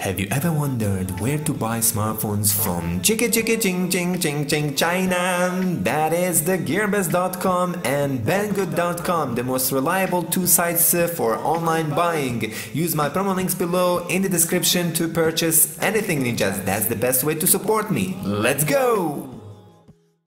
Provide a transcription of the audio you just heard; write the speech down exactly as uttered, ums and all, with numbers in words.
Have you ever wondered where to buy smartphones from? Chicka chicka ching ching ching ching China. That is the gearbest dot com and banggood dot com, the most reliable two sites for online buying. Use my promo links below in the description to purchase anything ninjas. That's the best way to support me. Let's go!